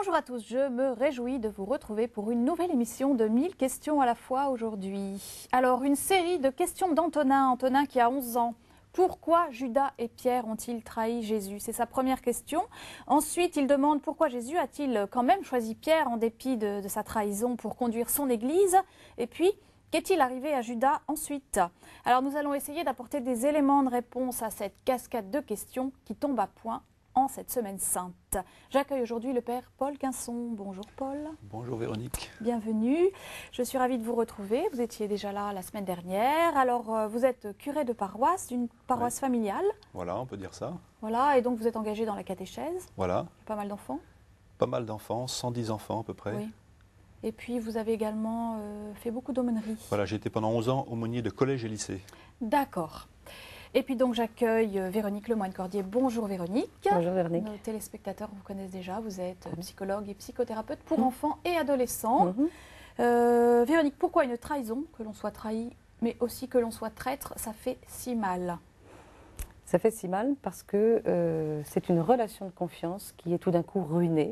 Bonjour à tous, je me réjouis de vous retrouver pour une nouvelle émission de 1000 questions à la fois aujourd'hui. Alors, une série de questions d'Antonin, Antonin qui a 11 ans. Pourquoi Judas et Pierre ont-ils trahi Jésus? C'est sa première question. Ensuite, il demande pourquoi Jésus a-t-il quand même choisi Pierre en dépit de sa trahison pour conduire son Église? Et puis, qu'est-il arrivé à Judas ensuite? Alors, nous allons essayer d'apporter des éléments de réponse à cette cascade de questions qui tombe à point en cette semaine sainte. J'accueille aujourd'hui le Père Paul Quinson. Bonjour Paul. Bonjour Véronique. Bienvenue. Je suis ravie de vous retrouver. Vous étiez déjà là la semaine dernière. Alors, vous êtes curé de paroisse, d'une paroisse familiale. Voilà, on peut dire ça. Voilà, et donc vous êtes engagé dans la catéchèse. Voilà. Pas mal d'enfants. Pas mal d'enfants, 110 enfants à peu près. Oui. Et puis vous avez également fait beaucoup d'aumônerie. Voilà, j'ai été pendant 11 ans aumônier de collège et lycée. D'accord. Et puis donc j'accueille Véronique Lemoine-Cordier. Bonjour Véronique. Bonjour Véronique. Nos téléspectateurs vous connaissent déjà. Vous êtes psychologue et psychothérapeute pour enfants et adolescents. Véronique, pourquoi une trahison, que l'on soit trahi, mais aussi que l'on soit traître, ça fait si mal? Ça fait si mal parce que c'est une relation de confiance qui est tout d'un coup ruinée.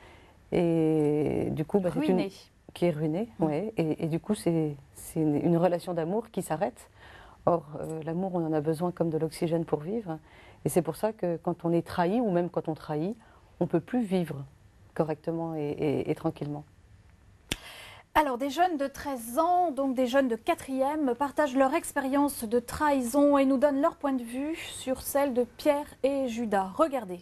Et du coup, ruinée. Qui est ruinée, oui. Et du coup, c'est une relation d'amour qui s'arrête. Or, l'amour, on en a besoin comme de l'oxygène pour vivre. Et c'est pour ça que quand on est trahi, ou même quand on trahit, on ne peut plus vivre correctement et tranquillement. Alors, des jeunes de 13 ans, donc des jeunes de 4e, partagent leur expérience de trahison et nous donnent leur point de vue sur celle de Pierre et Judas. Regardez.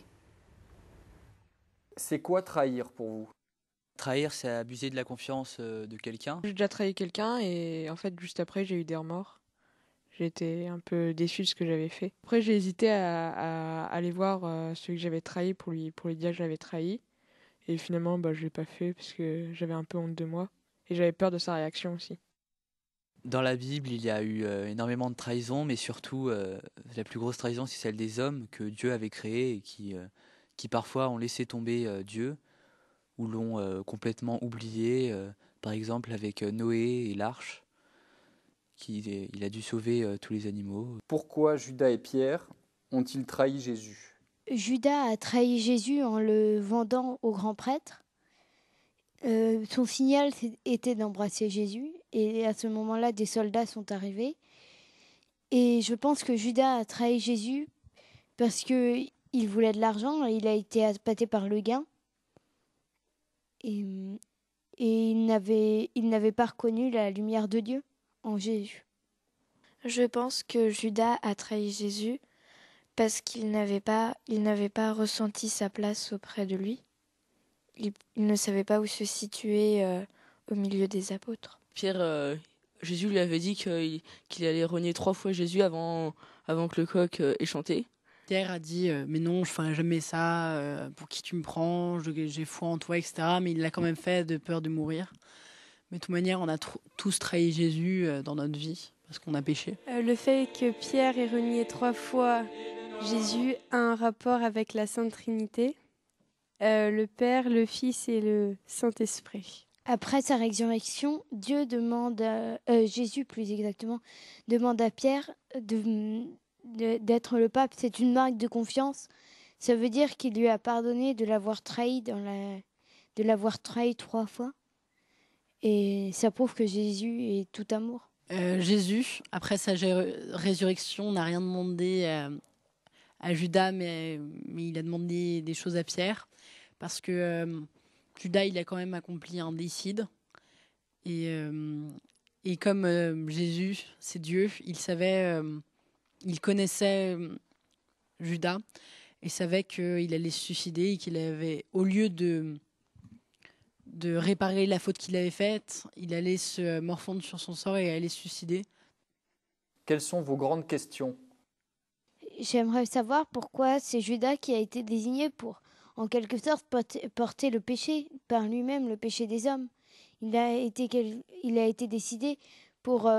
C'est quoi trahir pour vous? Trahir, c'est abuser de la confiance de quelqu'un. J'ai déjà trahi quelqu'un et en fait, juste après, j'ai eu des remords. J'étais un peu déçue de ce que j'avais fait. Après, j'ai hésité à aller voir celui que j'avais trahi pour lui dire que je l'avais trahi. Et finalement, je ne l'ai pas fait parce que j'avais un peu honte de moi. Et j'avais peur de sa réaction aussi. Dans la Bible, il y a eu énormément de trahisons, mais surtout, la plus grosse trahison, c'est celle des hommes que Dieu avait créés et qui parfois ont laissé tomber Dieu ou l'ont complètement oublié. Par exemple, avec Noé et l'arche. Il a dû sauver tous les animaux. Pourquoi Judas et Pierre ont-ils trahi Jésus? Judas a trahi Jésus en le vendant au grand prêtre. Son signal était d'embrasser Jésus. Et à ce moment-là, des soldats sont arrivés. Et je pense que Judas a trahi Jésus parce qu'il voulait de l'argent. Il a été appâté par le gain. Et il n'avait pas reconnu la lumière de Dieu en Jésus. Je pense que Judas a trahi Jésus parce qu'il n'avait pas ressenti sa place auprès de lui. Il ne savait pas où se situer au milieu des apôtres. Pierre, Jésus lui avait dit qu'il allait renier 3 fois Jésus avant que le coq ait chanté. Pierre a dit mais non, je ferai jamais ça, pour qui tu me prends, j'ai foi en toi, etc. Mais il l'a quand même fait de peur de mourir. Mais de toute manière, on a tous trahi Jésus dans notre vie parce qu'on a péché. Le fait que Pierre ait renié 3 fois Jésus a un rapport avec la Sainte Trinité, le Père, le Fils et le Saint-Esprit. Après sa résurrection, Jésus plus exactement, demande à Pierre d'être le pape. C'est une marque de confiance. Ça veut dire qu'il lui a pardonné de l'avoir trahi 3 fois. Et ça prouve que Jésus est tout amour. Jésus, après sa résurrection, n'a rien demandé à Judas, mais il a demandé des choses à Pierre, parce que Judas, il a quand même accompli un déicide. Et comme Jésus, c'est Dieu, il connaissait Judas, et savait qu'il allait se suicider, et qu'il avait, au lieu de réparer la faute qu'il avait faite, il allait se morfondre sur son sort et aller se suicider. Quelles sont vos grandes questions? J'aimerais savoir pourquoi c'est Judas qui a été désigné pour, en quelque sorte, porter le péché par lui-même, le péché des hommes. Il a été décidé pour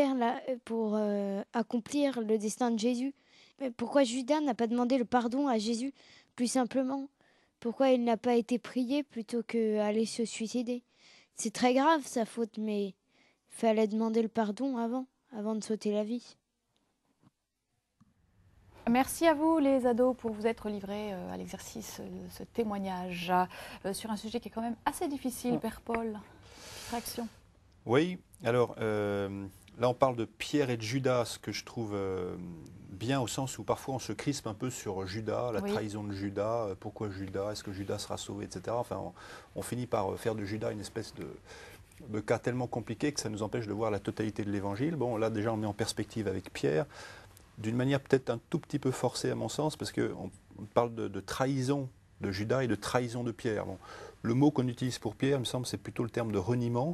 accomplir le destin de Jésus. Mais pourquoi Judas n'a pas demandé le pardon à Jésus plus simplement? Pourquoi il n'a pas été prié plutôt qu'aller se suicider? C'est très grave sa faute, mais il fallait demander le pardon avant de sauter la vie. Merci à vous les ados pour vous être livrés à l'exercice de ce témoignage sur un sujet qui est quand même assez difficile, Père Paul. Réaction. Oui, alors là on parle de Pierre et de Judas, ce que je trouve bien au sens où parfois on se crispe un peu sur Judas, la trahison de Judas, pourquoi Judas, est-ce que Judas sera sauvé, etc. Enfin, on finit par faire de Judas une espèce de cas tellement compliqué que ça nous empêche de voir la totalité de l'évangile. Bon, là déjà on met en perspective avec Pierre, d'une manière peut-être un tout petit peu forcée à mon sens, parce qu'on parle de trahison de Judas et de trahison de Pierre. Bon, le mot qu'on utilise pour Pierre, il me semble, c'est plutôt le terme de reniement.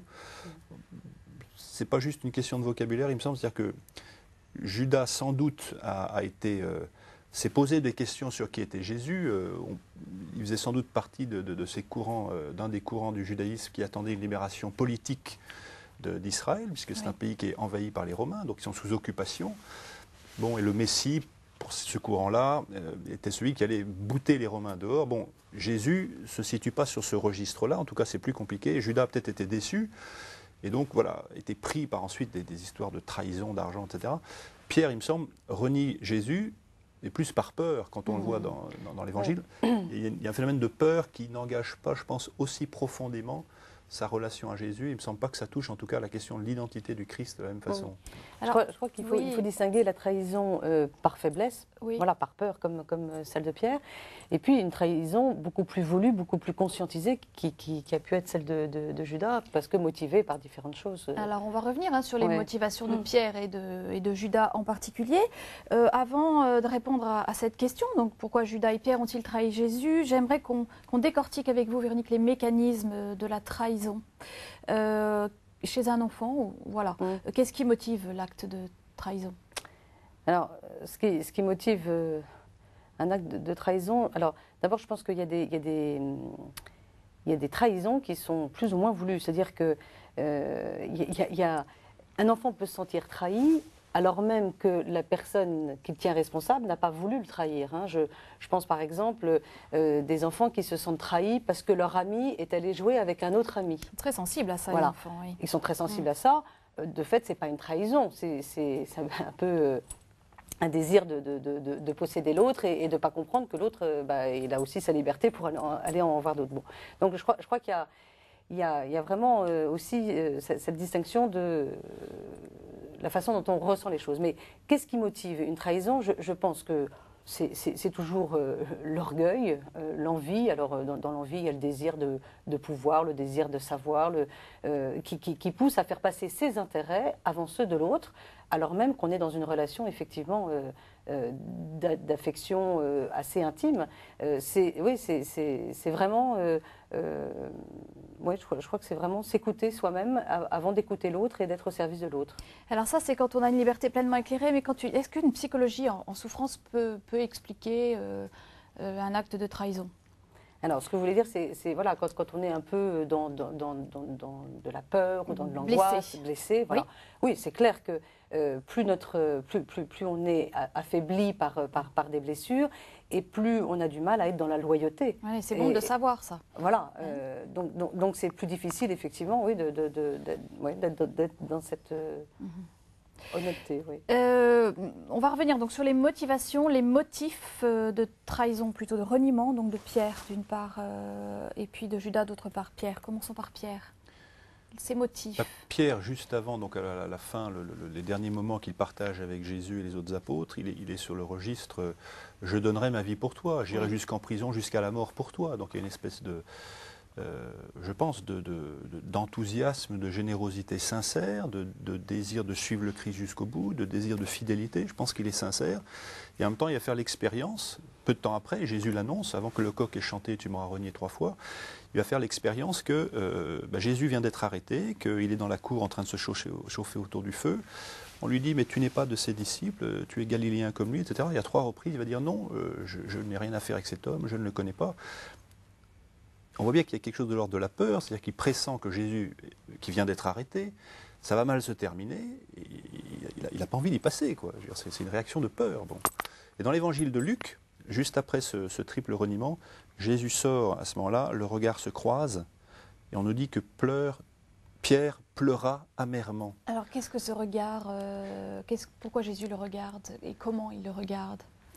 C'est pas juste une question de vocabulaire, il me semble, c'est-à-dire que Judas sans doute s'est posé des questions sur qui était Jésus. Il faisait sans doute partie de ces courants, d'un des courants du judaïsme qui attendait une libération politique d'Israël, puisque c'est un pays qui est envahi par les Romains, donc ils sont sous occupation. Bon, et le Messie, pour ce courant-là, était celui qui allait bouter les Romains dehors. Bon, Jésus ne se situe pas sur ce registre-là, en tout cas c'est plus compliqué. Judas a peut-être été déçu, et donc voilà, était pris par ensuite des histoires de trahison, d'argent, etc. Pierre, il me semble, renie Jésus, et plus par peur, quand on le voit dans l'Évangile. Il y a un phénomène de peur qui n'engage pas, je pense, aussi profondément sa relation à Jésus. Il ne me semble pas que ça touche en tout cas la question de l'identité du Christ de la même façon. Alors, je crois qu'il faut distinguer la trahison par faiblesse, voilà, par peur comme celle de Pierre, et puis une trahison beaucoup plus voulue, beaucoup plus conscientisée qui a pu être celle de Judas, parce que motivée par différentes choses. Alors on va revenir sur les motivations de Pierre et de Judas en particulier. Avant de répondre à cette question, donc pourquoi Judas et Pierre ont-ils trahi Jésus, j'aimerais qu'on décortique avec vous, Véronique, les mécanismes de la trahison. Chez un enfant, voilà. Qu'est-ce qui motive l'acte de trahison? Alors, ce qui motive un acte de trahison, alors d'abord je pense qu'il y a des trahisons qui sont plus ou moins voulues. C'est-à-dire que un enfant peut se sentir trahi alors même que la personne qu'il tient responsable n'a pas voulu le trahir. Hein. Je pense par exemple des enfants qui se sentent trahis parce que leur ami est allé jouer avec un autre ami. Ils sont très sensibles à ça, voilà. les enfants. Oui. Ils sont très sensibles à ça. De fait, ce n'est pas une trahison, c'est un peu un désir de posséder l'autre et de ne pas comprendre que l'autre, il a aussi sa liberté pour aller en voir d'autres. Bon. Donc je crois qu'il y a vraiment aussi cette distinction de la façon dont on ressent les choses. Mais qu'est-ce qui motive une trahison? Je pense que c'est toujours l'orgueil, l'envie. Alors dans l'envie, il y a le désir de pouvoir, le désir de savoir, qui pousse à faire passer ses intérêts avant ceux de l'autre, alors même qu'on est dans une relation effectivement d'affection assez intime. C'est vraiment... je crois que c'est vraiment s'écouter soi-même avant d'écouter l'autre et d'être au service de l'autre. Alors ça, c'est quand on a une liberté pleinement éclairée, mais est-ce qu'une psychologie en souffrance peut expliquer un acte de trahison? Alors, ce que vous voulez dire, c'est voilà, quand on est un peu dans de la peur ou dans de l'angoisse, blessé, voilà. Oui, c'est clair que plus on est affaibli par des blessures, et plus on a du mal à être dans la loyauté. Oui, c'est bon de savoir ça. Voilà, donc c'est plus difficile, effectivement, oui, d'être dans cette... honnêteté, oui. On va revenir donc sur les motivations, les motifs de trahison, plutôt de reniement, donc de Pierre d'une part, et puis de Judas d'autre part. Pierre, commençons par Pierre. Ses motifs. Pierre, juste avant, donc à la fin, les derniers moments qu'il partage avec Jésus et les autres apôtres, il est sur le registre « Je donnerai ma vie pour toi, j'irai jusqu'en prison, jusqu'à la mort pour toi ». Donc il y a une espèce de... je pense, d'enthousiasme, de générosité sincère, de désir de suivre le Christ jusqu'au bout, de désir de fidélité. Je pense qu'il est sincère. Et en même temps, il va faire l'expérience, peu de temps après, Jésus l'annonce, avant que le coq ait chanté, tu m'auras renié 3 fois, il va faire l'expérience que Jésus vient d'être arrêté, qu'il est dans la cour en train de se chauffer autour du feu. On lui dit, mais tu n'es pas de ses disciples, tu es galiléen comme lui, etc. Il y a 3 reprises, il va dire, non, je n'ai rien à faire avec cet homme, je ne le connais pas. On voit bien qu'il y a quelque chose de l'ordre de la peur, c'est-à-dire qu'il pressent que Jésus, qui vient d'être arrêté, ça va mal se terminer, et il n'a pas envie d'y passer, quoi. C'est une réaction de peur. Bon. Et dans l'évangile de Luc, juste après ce triple reniement, Jésus sort à ce moment-là, le regard se croise, et on nous dit que Pierre pleura amèrement. Alors qu'est-ce que ce regard, pourquoi Jésus le regarde, et comment il le regarde?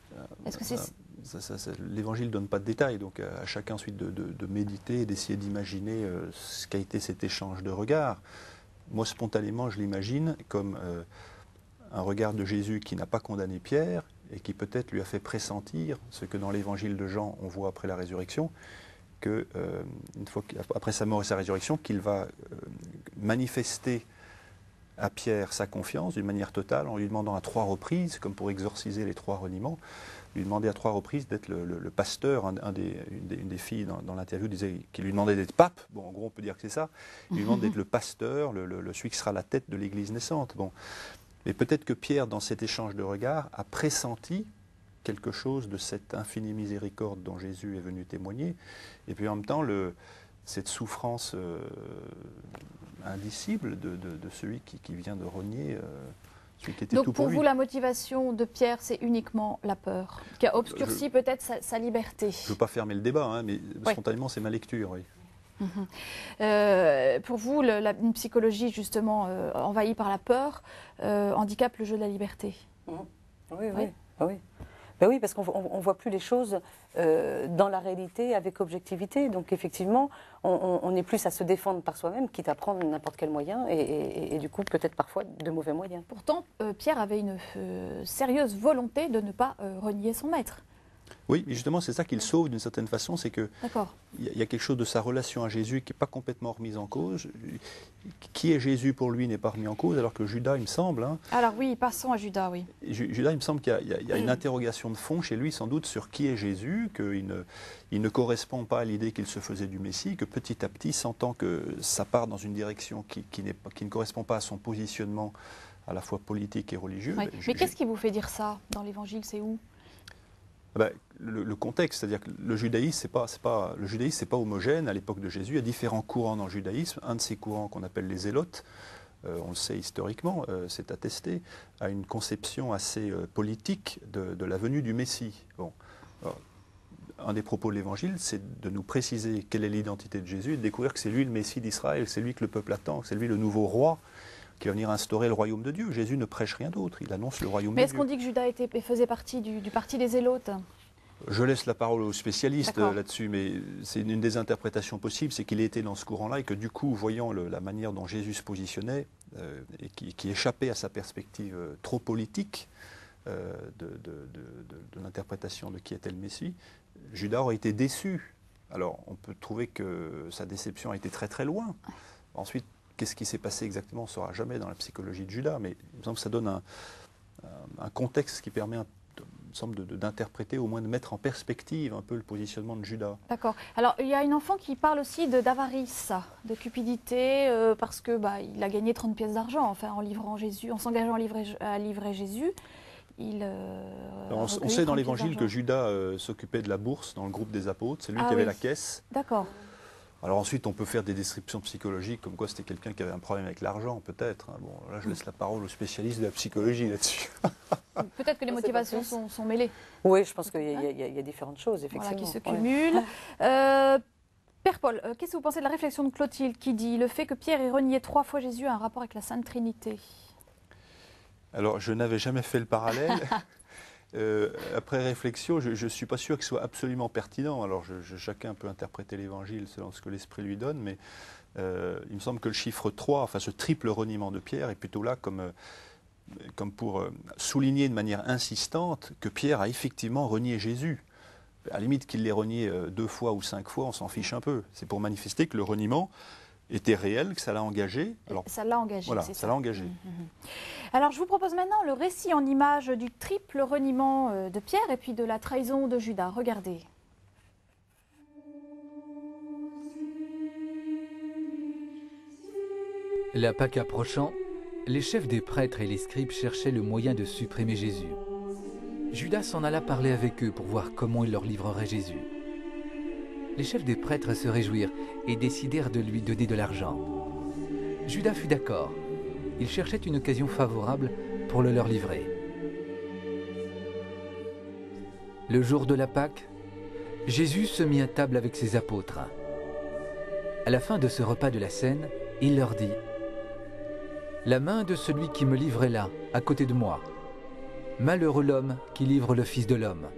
Est-ce que c'est... L'Évangile ne donne pas de détails, donc à chacun ensuite de méditer et d'essayer d'imaginer ce qu'a été cet échange de regards. Moi, spontanément, je l'imagine comme un regard de Jésus qui n'a pas condamné Pierre et qui peut-être lui a fait pressentir ce que dans l'Évangile de Jean, on voit après la résurrection, que une fois après sa mort et sa résurrection, qu'il va manifester à Pierre sa confiance d'une manière totale en lui demandant à 3 reprises, comme pour exorciser les 3 reniements, lui demander à 3 reprises d'être le pasteur. Une des filles dans l'interview disait qu'il lui demandait d'être pape. Bon, en gros, on peut dire que c'est ça. Il lui demande d'être le pasteur, celui qui sera la tête de l'Église naissante. Bon. Mais peut-être que Pierre, dans cet échange de regards, a pressenti quelque chose de cette infinie miséricorde dont Jésus est venu témoigner. Et puis en même temps, cette souffrance indicible de celui qui vient de renier celui qui était donc tout pour lui. vous, la motivation de Pierre, c'est uniquement la peur, qui a obscurci peut-être sa liberté. Je ne veux pas fermer le débat, hein, mais spontanément, c'est ma lecture, oui. Pour vous, une psychologie justement envahie par la peur handicape le jeu de la liberté. Oui. Oui. Ben oui, parce qu'on ne voit plus les choses dans la réalité avec objectivité. Donc effectivement, on est plus à se défendre par soi-même, quitte à prendre n'importe quel moyen, et du coup peut-être parfois de mauvais moyens. Pourtant, Pierre avait une sérieuse volonté de ne pas renier son maître. Oui, mais justement, c'est ça qu'il sauve d'une certaine façon, c'est qu'il y a quelque chose de sa relation à Jésus qui n'est pas complètement remise en cause. Qui est Jésus pour lui n'est pas remis en cause, alors que Judas, il me semble... Hein, alors oui, passons à Judas, oui. Judas, il me semble qu'il y a une interrogation de fond chez lui, sans doute, sur qui est Jésus, qu'il ne correspond pas à l'idée qu'il se faisait du Messie, que petit à petit, sentant que ça part dans une direction qui ne correspond pas à son positionnement à la fois politique et religieux... Oui. Mais qu'est-ce qui vous fait dire ça dans l'Évangile? C'est où? Le contexte, c'est-à-dire que le judaïsme, c'est pas homogène. À l'époque de Jésus, il y a différents courants dans le judaïsme. Un de ces courants qu'on appelle les zélotes, on le sait historiquement, c'est attesté, a une conception assez politique de la venue du Messie. Bon. Alors, un des propos de l'Évangile, c'est de nous préciser quelle est l'identité de Jésus et de découvrir que c'est lui le Messie d'Israël, c'est lui que le peuple attend, que c'est lui le nouveau roi qui va venir instaurer le royaume de Dieu. Jésus ne prêche rien d'autre, il annonce le royaume de Dieu. Mais est-ce qu'on dit que Judas faisait partie du parti des Zélotes? Je laisse la parole aux spécialistes là-dessus, mais c'est une des interprétations possibles, c'est qu'il était dans ce courant-là et que du coup, voyant la manière dont Jésus se positionnait et qui échappait à sa perspective trop politique de l'interprétation de qui était le Messie, Judas aurait été déçu. Alors, on peut trouver que sa déception a été très très loin. Ensuite, qu'est-ce qui s'est passé exactement, on ne saura jamais dans la psychologie de Judas, mais il me semble que ça donne un contexte qui permet d'interpréter, au moins de mettre en perspective un peu le positionnement de Judas. D'accord. Alors, il y a une enfant qui parle aussi d'avarice, de cupidité, parce que il a gagné 30 pièces d'argent, enfin, en livrant Jésus, en s'engageant à livrer Jésus. On sait dans l'Évangile que Judas s'occupait de la bourse dans le groupe des apôtres, c'est lui qui avait la caisse. D'accord. Alors ensuite, on peut faire des descriptions psychologiques, comme quoi c'était quelqu'un qui avait un problème avec l'argent, peut-être. Bon, là, je laisse la parole aux spécialistes de la psychologie là-dessus. Peut-être que les motivations sont mêlées. Oui, je pense qu'il y a différentes choses, effectivement. Voilà, qui se cumulent. Père Paul, qu'est-ce que vous pensez de la réflexion de Clotilde qui dit « Le fait que Pierre ait renié 3 fois Jésus a un rapport avec la Sainte Trinité ». Alors, je n'avais jamais fait le parallèle. Après réflexion, je ne suis pas sûr que ce soit absolument pertinent. Alors, chacun peut interpréter l'Évangile selon ce que l'Esprit lui donne, mais il me semble que le chiffre 3, enfin ce triple reniement de Pierre, est plutôt là comme pour souligner de manière insistante que Pierre a effectivement renié Jésus. À la limite qu'il l'ait renié 2 fois ou 5 fois, on s'en fiche un peu. C'est pour manifester que le reniement était réel, que ça l'a engagé. Alors, ça l'a engagé, voilà, c'est ça l'a engagé. Alors, je vous propose maintenant le récit en images du triple reniement de Pierre et puis de la trahison de Judas. Regardez. La Pâque approchant, les chefs des prêtres et les scribes cherchaient le moyen de supprimer Jésus. Judas s'en alla parler avec eux pour voir comment il leur livrerait Jésus. Les chefs des prêtres se réjouirent et décidèrent de lui donner de l'argent. Judas fut d'accord. Il cherchait une occasion favorable pour le leur livrer. Le jour de la Pâque, Jésus se mit à table avec ses apôtres. À la fin de ce repas de la Cène, il leur dit : « La main de celui qui me livre est là, à côté de moi. Malheureux l'homme qui livre le Fils de l'homme.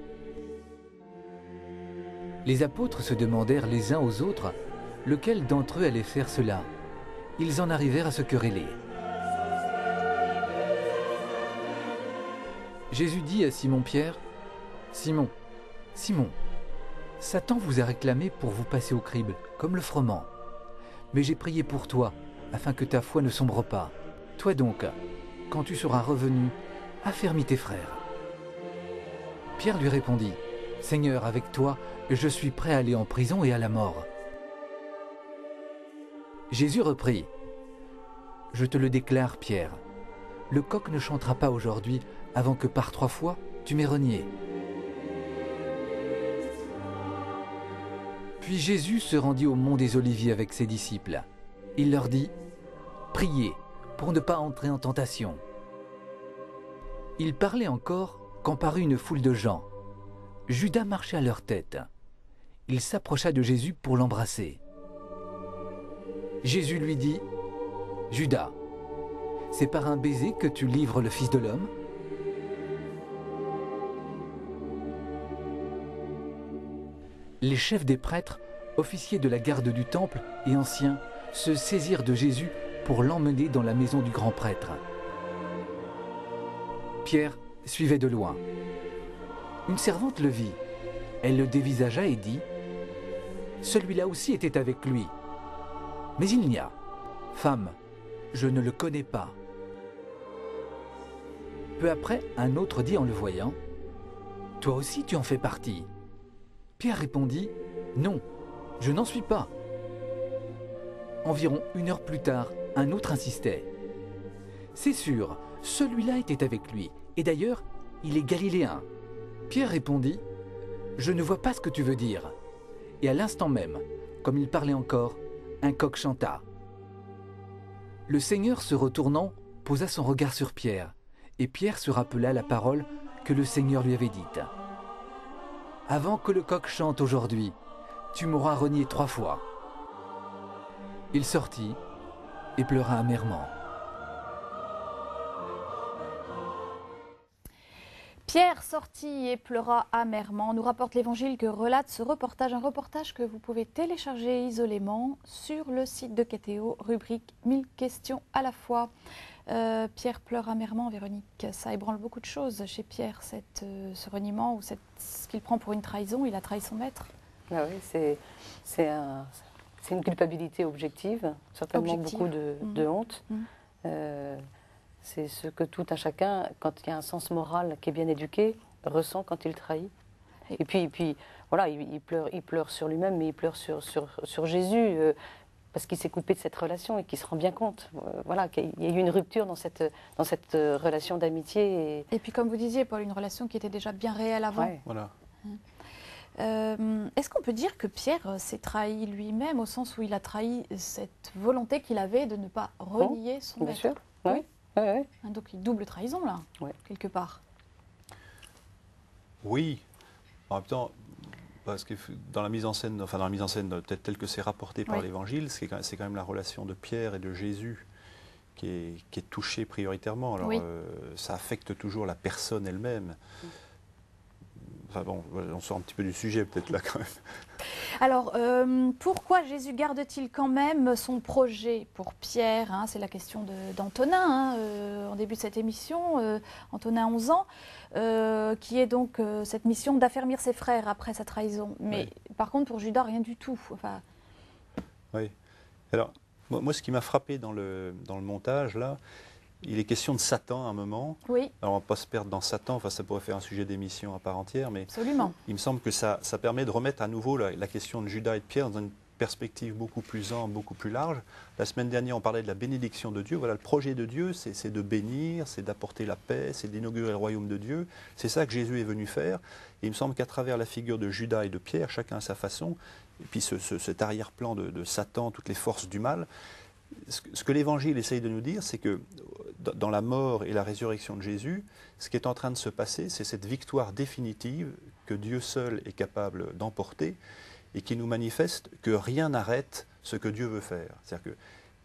Les apôtres se demandèrent les uns aux autres lequel d'entre eux allait faire cela. Ils en arrivèrent à se quereller. Jésus dit à Simon-Pierre, « Simon, Simon, Satan vous a réclamé pour vous passer au crible, comme le froment. Mais j'ai prié pour toi, afin que ta foi ne sombre pas. Toi donc, quand tu seras revenu, affermis tes frères. » Pierre lui répondit, « Seigneur, avec toi, je suis prêt à aller en prison et à la mort. » Jésus reprit, « Je te le déclare, Pierre, le coq ne chantera pas aujourd'hui avant que par 3 fois tu m'aies renié. » Puis Jésus se rendit au mont des Oliviers avec ses disciples. Il leur dit, « Priez pour ne pas entrer en tentation. » Il parlait encore quand parut une foule de gens. Judas marchait à leur tête. Il s'approcha de Jésus pour l'embrasser. Jésus lui dit, « Judas, c'est par un baiser que tu livres le Fils de l'homme ?» Les chefs des prêtres, officiers de la garde du temple et anciens, se saisirent de Jésus pour l'emmener dans la maison du grand prêtre. Pierre suivait de loin. Une servante le vit. Elle le dévisagea et dit, « Celui-là aussi était avec lui. » Mais il n'y a. « Femme, je ne le connais pas. » Peu après, un autre dit en le voyant, « Toi aussi tu en fais partie. » Pierre répondit, « Non, je n'en suis pas. » Environ 1 heure plus tard, un autre insistait. « C'est sûr, celui-là était avec lui, et d'ailleurs, il est galiléen. » Pierre répondit, « Je ne vois pas ce que tu veux dire. » Et à l'instant même, comme il parlait encore, un coq chanta. Le Seigneur, se retournant, posa son regard sur Pierre, et Pierre se rappela la parole que le Seigneur lui avait dite. « Avant que le coq chante aujourd'hui, tu m'auras renié 3 fois. » Il sortit et pleura amèrement. Pierre sortit et pleura amèrement, nous rapporte l'Évangile que relate ce reportage, un reportage que vous pouvez télécharger isolément sur le site de Kétéo, rubrique 1000 questions à la fois. Pierre pleure amèrement, Véronique, ça ébranle beaucoup de choses chez Pierre, ce reniement ou ce qu'il prend pour une trahison, il a trahi son maître. Ah oui, c'est une culpabilité objective, certainement beaucoup de honte. C'est ce que tout un chacun, quand il y a un sens moral qui est bien éduqué, ressent quand il trahit. Et puis voilà, il pleure sur lui-même, mais il pleure sur Jésus, parce qu'il s'est coupé de cette relation et qu'il se rend bien compte. Voilà, qu'il y a eu une rupture dans cette relation d'amitié. Et puis comme vous disiez, Paul, une relation qui était déjà bien réelle avant. Ouais. Voilà. Est-ce qu'on peut dire que Pierre s'est trahi lui-même, au sens où il a trahi cette volonté qu'il avait de ne pas renier son maître? Bien sûr, oui. Ouais. Donc une double trahison, là, quelque part. Oui, en même temps, parce que dans la mise en scène, peut-être telle que c'est rapporté par l'Évangile, c'est quand même la relation de Pierre et de Jésus qui est touchée prioritairement. Alors ça affecte toujours la personne elle-même. Enfin bon, on sort un petit peu du sujet peut-être là quand même. Alors, pourquoi Jésus garde-t-il quand même son projet pour Pierre, hein? C'est la question d'Antonin, en début de cette émission. Antonin, 11 ans, qui est donc cette mission d'affermir ses frères après sa trahison. Mais par contre, pour Judas, rien du tout. Enfin... Oui. Alors, moi, ce qui m'a frappé dans le montage, là, il est question de Satan à un moment. Oui. Alors, on ne va pas se perdre dans Satan, enfin, ça pourrait faire un sujet d'émission à part entière, mais absolument. Il me semble que ça permet de remettre à nouveau la question de Judas et de Pierre dans une perspective beaucoup plus ample, beaucoup plus large. La semaine dernière, on parlait de la bénédiction de Dieu. Voilà, le projet de Dieu, c'est de bénir, c'est d'apporter la paix, c'est d'inaugurer le royaume de Dieu. C'est ça que Jésus est venu faire. Et il me semble qu'à travers la figure de Judas et de Pierre, chacun à sa façon, et puis cet arrière-plan de Satan, toutes les forces du mal, ce que l'Évangile essaye de nous dire, c'est que dans la mort et la résurrection de Jésus, ce qui est en train de se passer, c'est cette victoire définitive que Dieu seul est capable d'emporter et qui nous manifeste que rien n'arrête ce que Dieu veut faire. C'est-à-dire que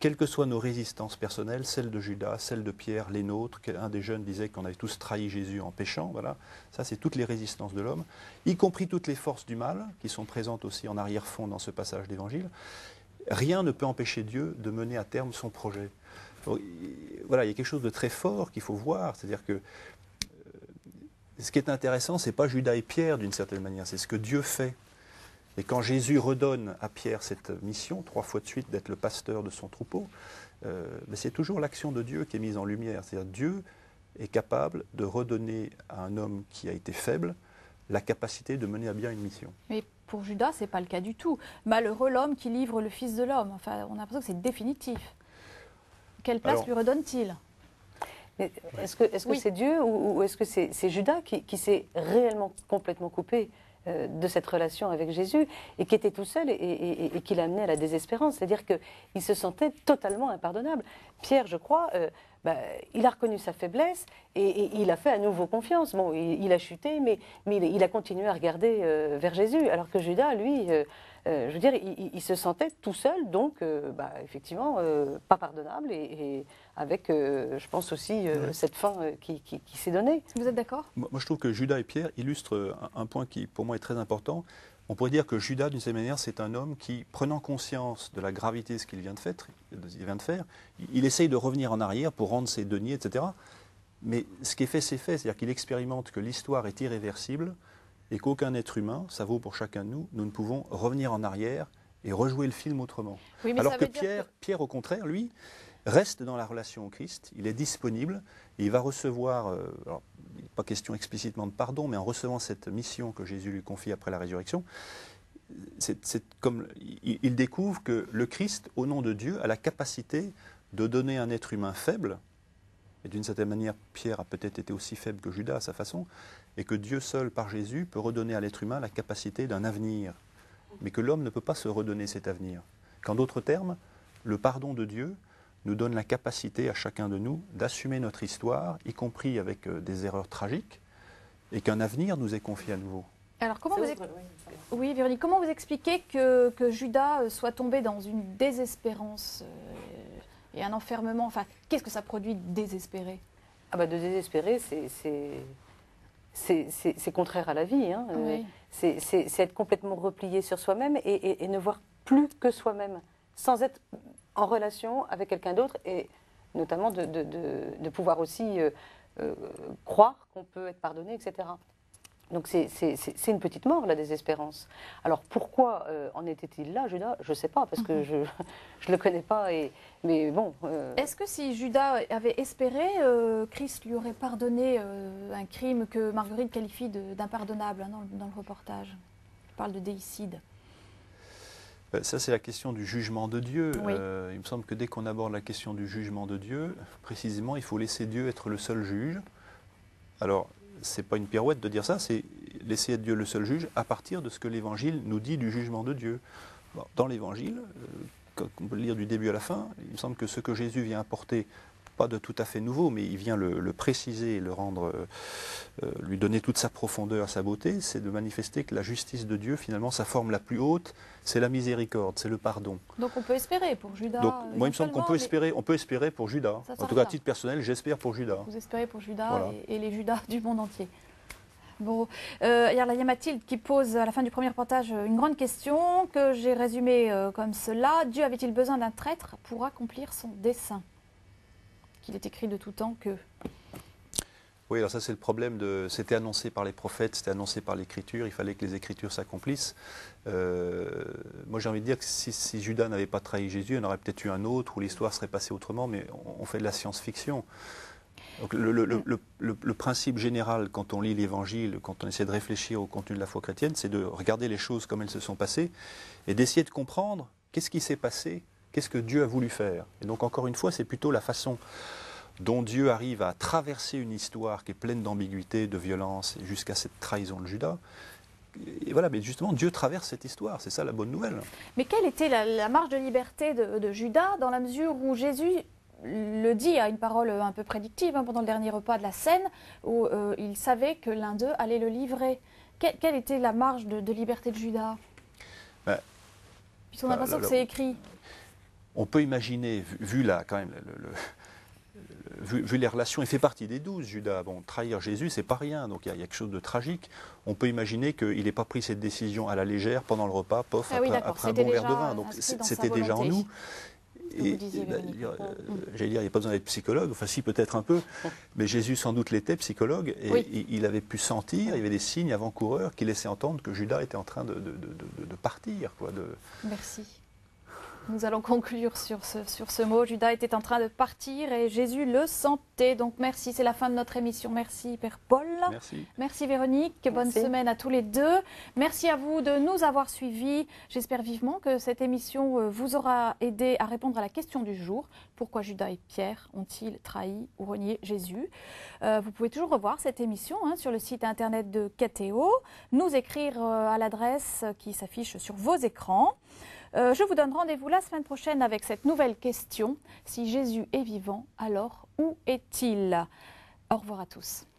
quelles que soient nos résistances personnelles, celles de Judas, celles de Pierre, les nôtres, un des jeunes disait qu'on avait tous trahi Jésus en péchant, voilà, ça c'est toutes les résistances de l'homme, y compris toutes les forces du mal, qui sont présentes aussi en arrière-fond dans ce passage d'Évangile, rien ne peut empêcher Dieu de mener à terme son projet. Donc, voilà, il y a quelque chose de très fort qu'il faut voir, c'est-à-dire que ce qui est intéressant, ce n'est pas Judas et Pierre d'une certaine manière, c'est ce que Dieu fait. Et quand Jésus redonne à Pierre cette mission, 3 fois de suite, d'être le pasteur de son troupeau, c'est toujours l'action de Dieu qui est mise en lumière. C'est-à-dire Dieu est capable de redonner à un homme qui a été faible la capacité de mener à bien une mission. Mais pour Judas, ce n'est pas le cas du tout. Malheureux l'homme qui livre le Fils de l'homme. Enfin, on a l'impression que c'est définitif. Quelle place lui redonne-t-il ? Est-ce que c'est Dieu ou est-ce que c'est Judas qui s'est réellement complètement coupé de cette relation avec Jésus et qui était tout seul et qui l'a amené à la désespérance? C'est-à-dire qu'il se sentait totalement impardonnable. Pierre, je crois, il a reconnu sa faiblesse et il a fait à nouveau confiance. Bon, il a chuté, mais il a continué à regarder vers Jésus, alors que Judas, lui, je veux dire, il se sentait tout seul, donc effectivement pas pardonnable et avec, je pense aussi, cette fin qui s'est donnée. Vous êtes d'accord ? Moi, je trouve que Judas et Pierre illustrent un point qui, pour moi, est très important. On pourrait dire que Judas, d'une certaine manière, c'est un homme qui, prenant conscience de la gravité de ce qu'il vient de faire, il essaye de revenir en arrière pour rendre ses deniers, etc. Mais ce qui est fait, c'est fait. C'est-à-dire qu'il expérimente que l'histoire est irréversible et qu'aucun être humain, ça vaut pour chacun de nous, nous ne pouvons revenir en arrière et rejouer le film autrement. Oui, alors que Pierre, au contraire, lui, reste dans la relation au Christ, il est disponible et il va recevoir, alors, il n'est pas question explicitement de pardon, mais en recevant cette mission que Jésus lui confie après la résurrection, il découvre que le Christ, au nom de Dieu, a la capacité de donner à un être humain faible, et d'une certaine manière, Pierre a peut-être été aussi faible que Judas à sa façon, et que Dieu seul, par Jésus, peut redonner à l'être humain la capacité d'un avenir, mais que l'homme ne peut pas se redonner cet avenir. Qu'en d'autres termes, le pardon de Dieu nous donne la capacité à chacun de nous d'assumer notre histoire, y compris avec des erreurs tragiques, et qu'un avenir nous est confié à nouveau. Alors, oui, Véronique, comment vous expliquez que Judas soit tombé dans une désespérance et un enfermement? Enfin, qu'est-ce que ça produit de désespérer? De désespérer, c'est contraire à la vie. Hein. Oui. C'est être complètement replié sur soi-même et ne voir plus que soi-même, sans être en relation avec quelqu'un d'autre, et notamment de pouvoir aussi croire qu'on peut être pardonné, etc. Donc c'est une petite mort, la désespérance. Alors pourquoi en était-il là, Judas? Je ne sais pas, parce que je ne le connais pas. Mais bon. Est-ce que si Judas avait espéré, Christ lui aurait pardonné un crime que Marguerite qualifie d'impardonnable dans le reportage? Il parle de déicide. Ça, c'est la question du jugement de Dieu. Oui. Il me semble que dès qu'on aborde la question du jugement de Dieu, précisément, il faut laisser Dieu être le seul juge. Alors, ce n'est pas une pirouette de dire ça, c'est laisser être Dieu le seul juge à partir de ce que l'Évangile nous dit du jugement de Dieu. Bon, dans l'Évangile, on peut le lire du début à la fin, il me semble que ce que Jésus vient apporter, pas de tout à fait nouveau, mais il vient le préciser et le rendre, lui donner toute sa profondeur, sa beauté, c'est de manifester que la justice de Dieu, finalement, sa forme la plus haute, c'est la miséricorde, c'est le pardon. Donc on peut espérer pour Judas. Donc moi, il me semble qu'on peut espérer pour Judas. En tout cas, à titre personnel, j'espère pour Judas. Vous espérez pour Judas, voilà. et les Judas du monde entier. Bon, il y a Mathilde qui pose à la fin du premier reportage une grande question que j'ai résumée comme cela. Dieu avait-il besoin d'un traître pour accomplir son dessein? Qu'il est écrit de tout temps que... Oui, alors ça c'est le problème de... C'était annoncé par les prophètes, c'était annoncé par l'Écriture, il fallait que les Écritures s'accomplissent. Moi j'ai envie de dire que si Judas n'avait pas trahi Jésus, il y en aurait peut-être eu un autre où l'histoire serait passée autrement, mais on fait de la science-fiction. Donc le principe général quand on lit l'Évangile, quand on essaie de réfléchir au contenu de la foi chrétienne, c'est de regarder les choses comme elles se sont passées et d'essayer de comprendre qu'est-ce qui s'est passé, qu'est-ce que Dieu a voulu faire. Et donc encore une fois, c'est plutôt la façon dont Dieu arrive à traverser une histoire qui est pleine d'ambiguïté, de violence, jusqu'à cette trahison de Judas. Et voilà, mais justement, Dieu traverse cette histoire, c'est ça la bonne nouvelle. Mais quelle était la marge de liberté de Judas, dans la mesure où Jésus le dit à une parole un peu prédictive pendant le dernier repas de la scène, où il savait que l'un d'eux allait le livrer. Quelle était la marge de liberté de Judas? Puisqu'on a l'impression que c'est écrit. on peut imaginer, vu les relations, il fait partie des 12, Judas. Bon, trahir Jésus, c'est pas rien, donc il y a quelque chose de tragique. On peut imaginer qu'il n'ait pas pris cette décision à la légère pendant le repas, après un bon verre de vin. Donc c'était déjà en nous. Et j'allais dire, il n'y a pas besoin d'être psychologue, enfin si, peut-être un peu, mais Jésus sans doute l'était, psychologue, et il avait pu sentir, il y avait des signes avant-coureurs qui laissaient entendre que Judas était en train de partir. Merci. Nous allons conclure sur ce mot. Judas était en train de partir et Jésus le sentait. Donc merci, c'est la fin de notre émission. Merci Père Paul. Merci. Merci Véronique. Bonne semaine à tous les deux. Merci à vous de nous avoir suivis. J'espère vivement que cette émission vous aura aidé à répondre à la question du jour. Pourquoi Judas et Pierre ont-ils trahi ou renié Jésus? Vous pouvez toujours revoir cette émission sur le site internet de KTO. Nous écrire à l'adresse qui s'affiche sur vos écrans. Je vous donne rendez-vous la semaine prochaine avec cette nouvelle question. Si Jésus est vivant, alors où est-il? Au revoir à tous.